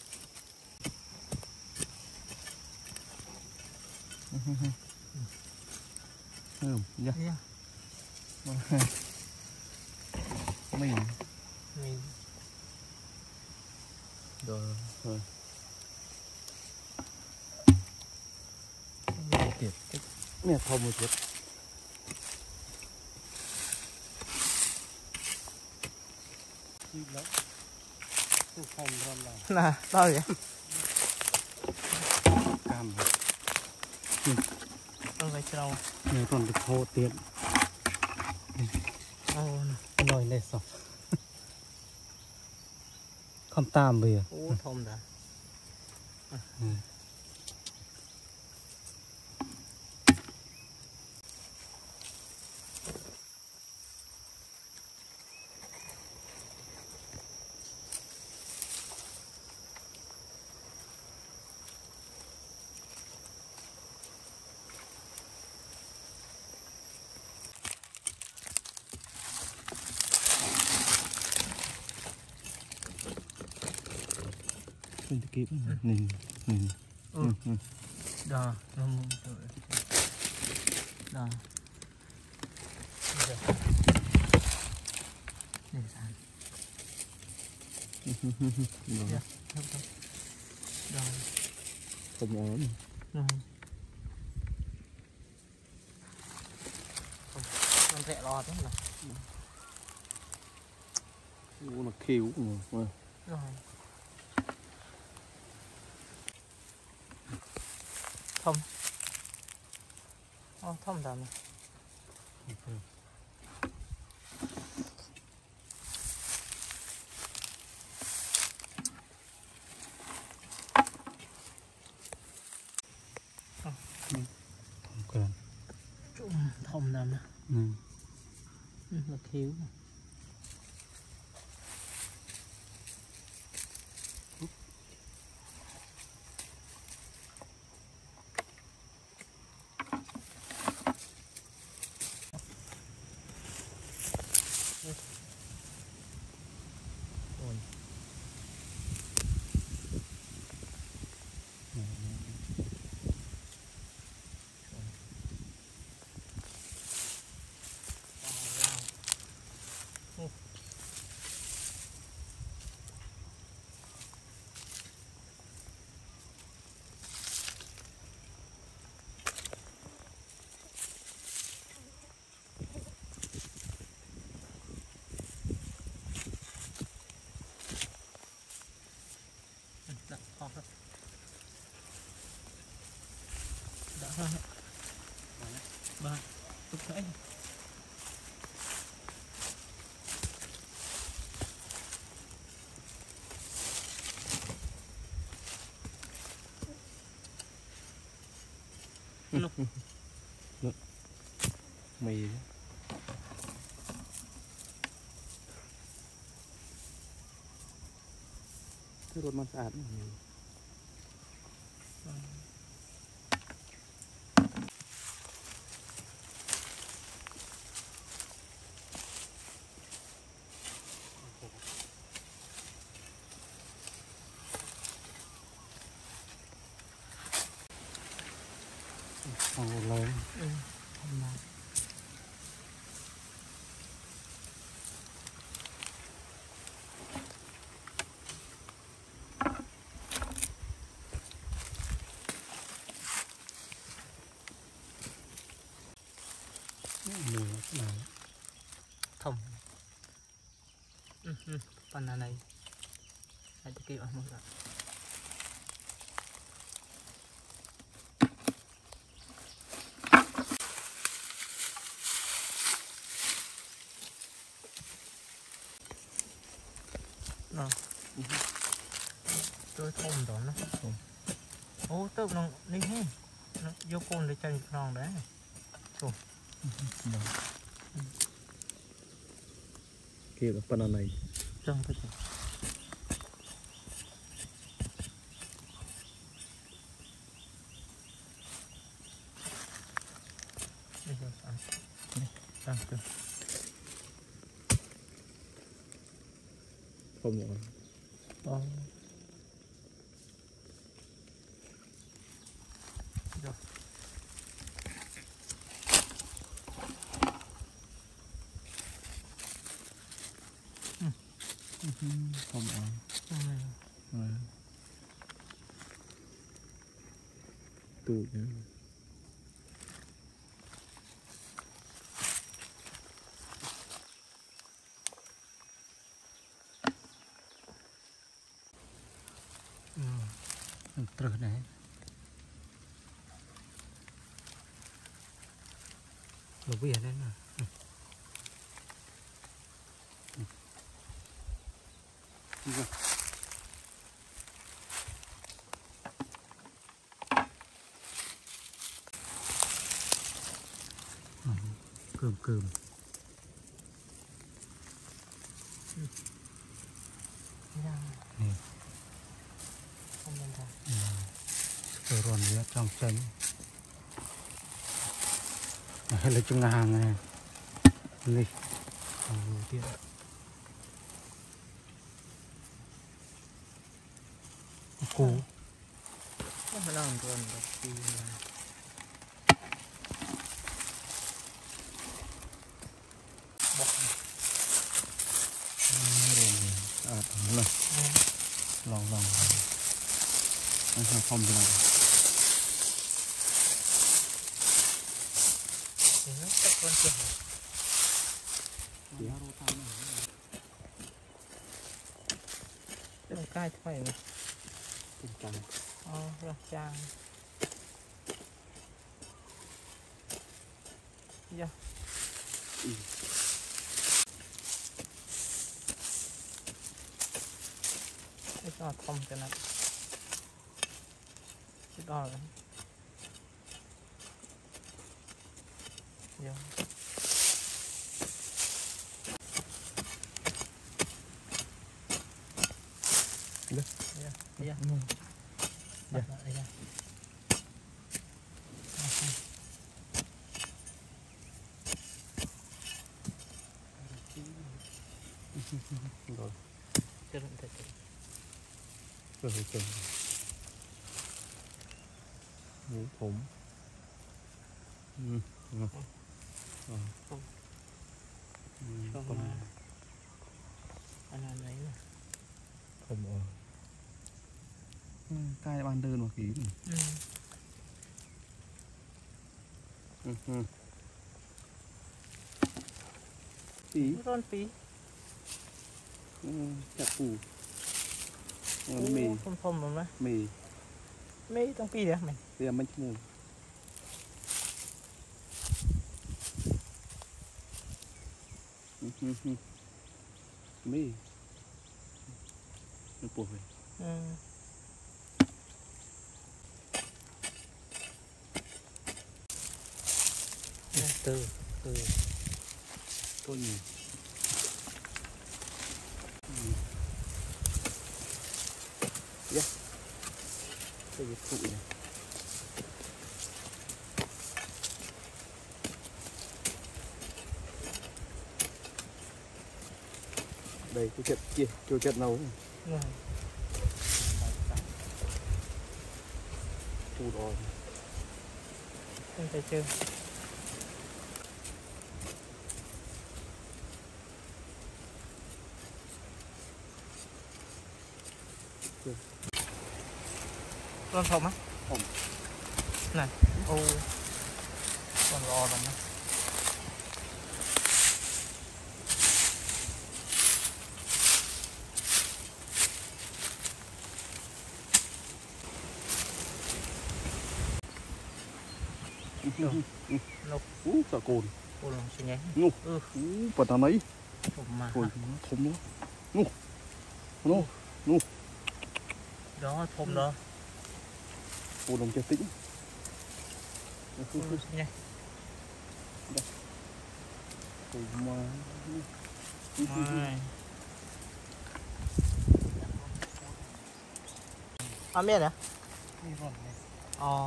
ừ nhá yeah. mình mình rồi rồi tiệt mẹ thông một chút lắm tu phòng rồi là nè đâu vậy cam con phải trâu này còn được thô tiền ô nồi này sọc không tam bây giờ ô thơm đã ừ. Mình kịp nhìn nhìn ừ đó nó đó để sàn rồi đó không ổn rồi con rẽ lọt đấy là nó khiu rồi rồi thông ô thông đầm còn thông đầm ừ. là khiếu thôi ba tục thế lúc mì cái rốtมันsạch Ồ lớn ừ. mùi này thông ừ, ừ. Phần này hãy kêu ở một lần Ờ. Tôi thông đó nó ô tớ nó đi hết nó vô côn để chơi tròn đấy Trời. kia là phần này Trong cái đây rồi ăn đây ăn chưa không rồi Ờ. Rồi. không rồi Ừ. tụi nữa Ừ. trượt này Một bìa lên mà ừ. Đi rồi. Ừ. cơm cơm Ra. Ừ. Không lên ra Ừ. Rồi còn gì trong chanh hay là trong hàng này đi ừ, tiện củ không phải làm rồi được thì à này lòng lòng anh không không thế nào thì nó chắc con chưa hả cái cay phải này tình cảm ờ ra trang dạ ừ. cái cho thông cho nó cái đó rồi dạ Được. dạ dạ Ừ. dạ dạ rồi chưa định thật rồi chừng ngủ thủng ừ. Ừ. Ờ. Không. Ừ. Không Còn mà. Anh làm đấy mà không ở ừ. Cai ban đơn mà ký ừ. ừ. Ừ. Tí Ron phí ừ. Chặt củ ừ. Mì thơm thơm rồi mà mì mì trong phí đấy mày thì là mình mua มีมันปวดเลยอืมtừ từ ต้นนี้เยอะก็จะถูกเลยđây cái chất kia cho chất nấu rồi thu đòn không thấy chưa con phòng á Phòng. này ô còn lò rồi mà lục ú sợ cồn ô lòng xin nhé ngu ừ ú bật nó mấy thùng mà thôi nó thấm nữa ngu ngu ngu đó thùng đó ô đồng chơi tĩnh ừ, xin nhé thôi mà Mai. À biết hả? Ờ.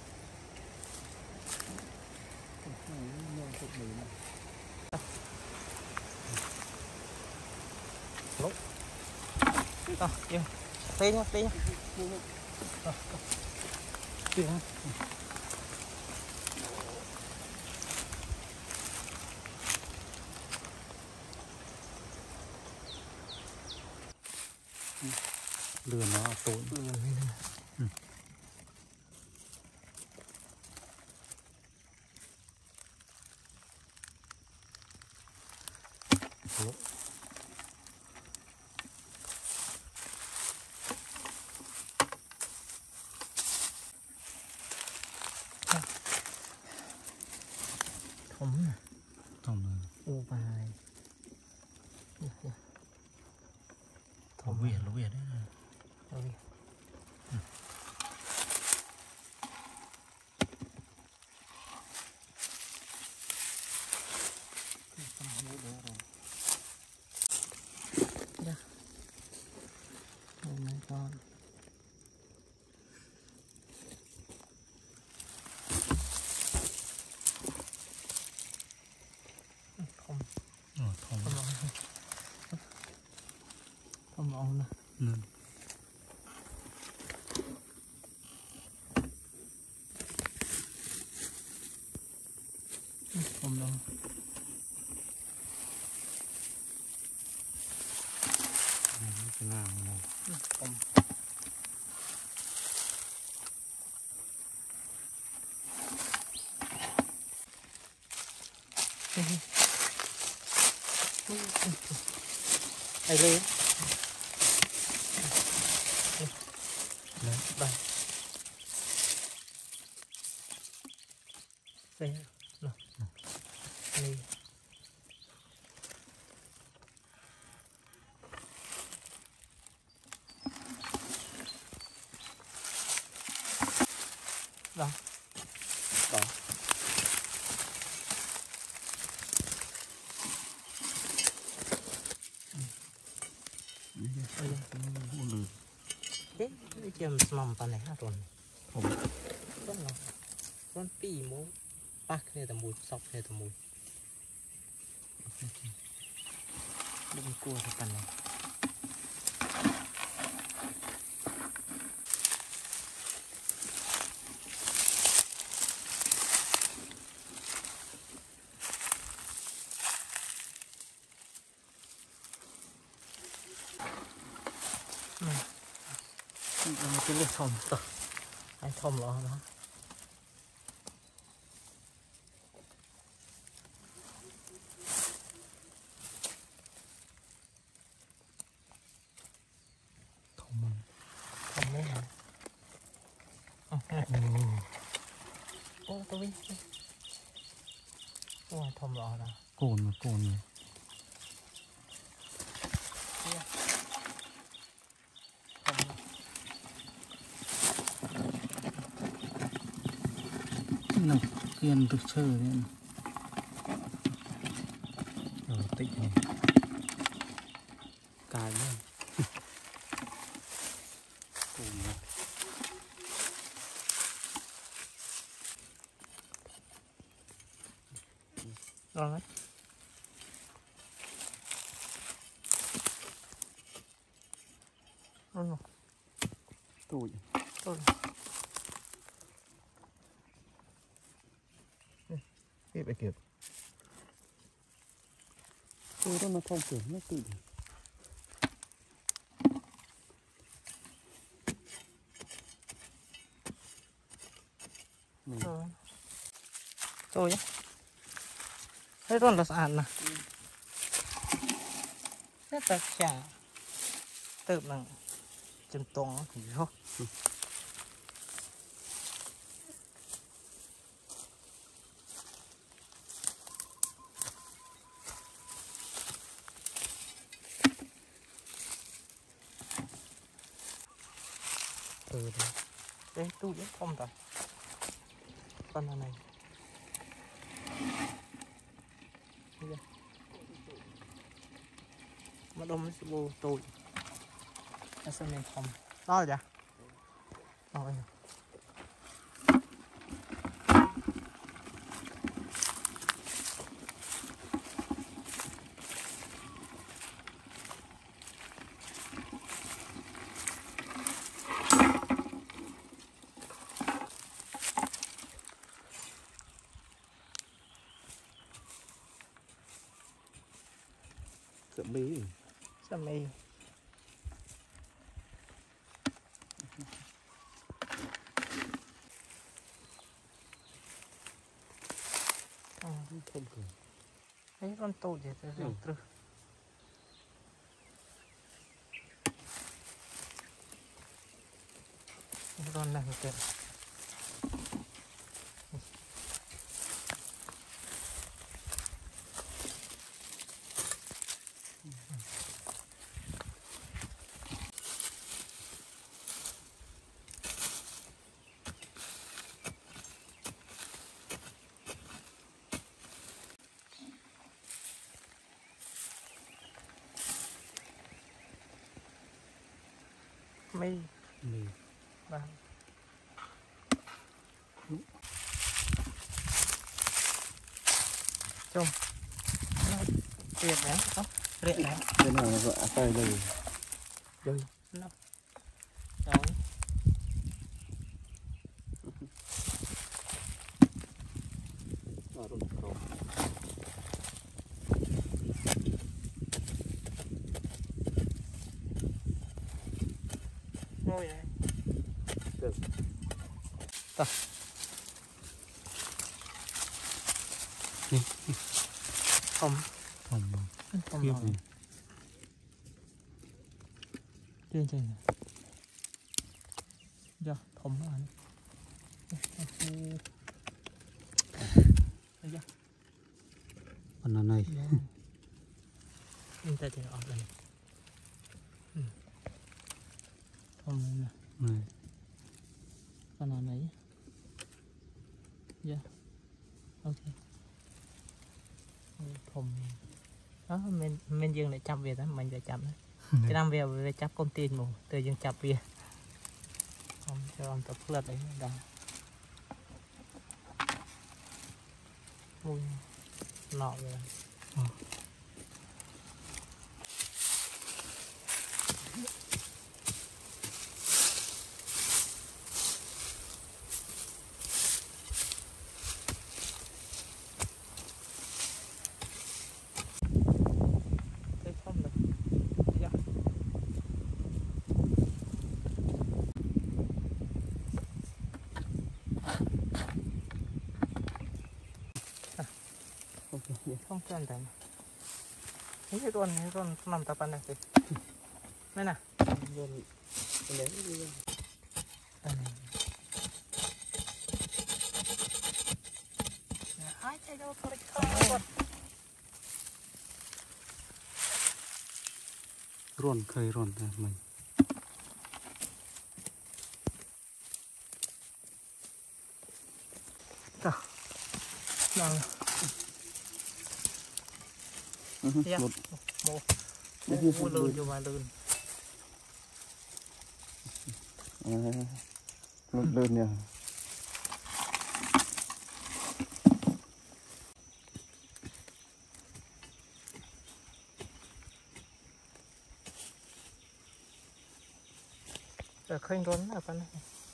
Lúc. À, yêu. Tê nhá, tê nhá. À, Chuyện. lừa nó tối ừ. Ủa. Thấm nè. Thấm nè. U bài. Thấm Việt lỗ Việt đấy. Ôi. Ừ. Yeah. Oh my god. Không. Ờ, thấm. Không lộn. Không lộn nè. Ừ. Không đâu. Cái nào nào. Không. Đây lên. Đây, đây. Đây. Nào. Đây. Đó. Đó. Đây. Buồn lười. Thế, cái chìm mầm tao này hát rồi. Không. Con nó. Con pì mũ. Bác này là mùi, sọc này là mùi. Đừng cua thật tần này. Này. Một cái liệt thòng tờ. Anh thòng nó đó. Thấm. Thòng đấy hả? Ô, tôi biết. Ôi, thòng nó đó. Cồn mà cồn này. nó kiên thực chơi đấy rồi tích này cài luôn rồi rồi tụi rồi Tiếpไปเก็บ tụi đó nó không kiểu nó tụi rồi tôi nhé thấy rất là sạch nè rất là chả tự năng chấm tông thì thôi ừ đấy đây tôi vẫn không rồi con này mà đông nó sẽ vô tôi nó sẽ nên không đó rồi rồi sợ bí sao mày không cười thấy con tôi thì tôi dùng từ con này được mày mì và trông riệt đấy không riệt đấy cái nào nó vợ tay đây rồi nó rồi nó rụng rụng ngồi này được ta không không không khiếp rồi này trên trên này giờ thấm rồi con nào này chúng ta thì ở đây thấm này này con nào đấy dạ ok thấm đó mình mình dừng để chăm về đó mình để chăm đấy cái năm về về chắp con tin mù từ dừng chắp về không cho ông tập lật đấy đó mùi nọ rồi à. Thế không được dạ. Không cho anh thấy thế cái con này con nằm tập ăn này thì đây nè rồi lấy đi ai chạy đâu tôi không run khơi run ra mình ต่อนั่งหลุดโมโมโมลื่นอยู่มาลื่นหลุดลื่นเนี่ยแต่เคยร้อนนะปะนะ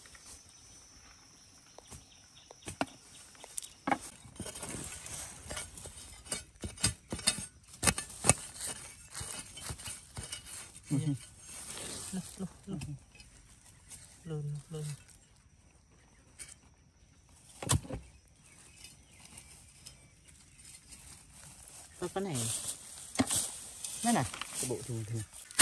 ลื่นลื่นก็ปะไหนนั่นน่ะกระโดดดูที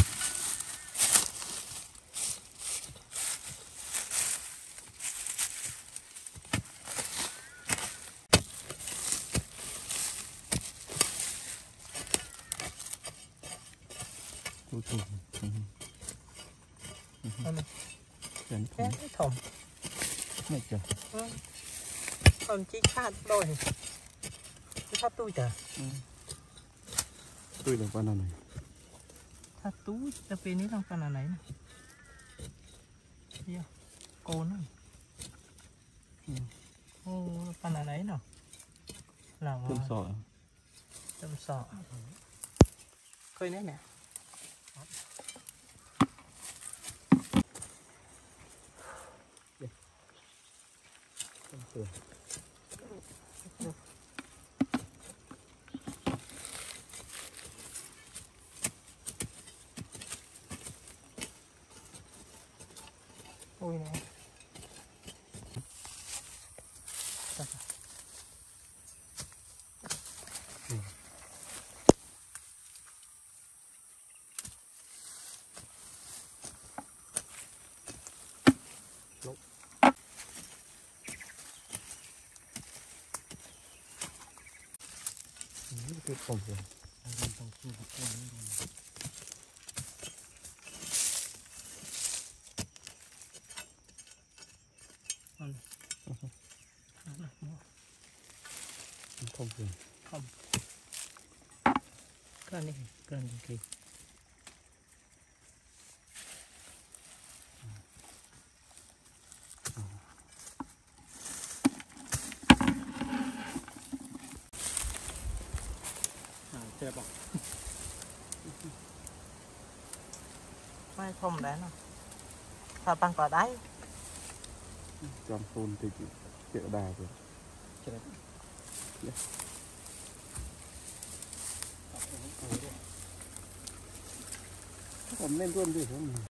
ดูถูกเอาเลยเห็นผแค่มไม่ถมไม่เจอ còn chỉ khát đôi chỉ khát túi chả ตุ้ยลงไปนั่นเลย khát túiจะเป็นนี้ต้องขนาดไหนนะเดี๋ยวโกนนั่นโอ้ขนาดไหนเนาะเราขึ้นสอจำสอบเคยเนี่ยเนี่ย ôi này cái phòng rồi không rồi không cái này cái này kì chơi bọc mai không đấy nào sao bằng quả đáy trong phun thì chợ đà rồi chơi ผมเล่นร่วมด้วย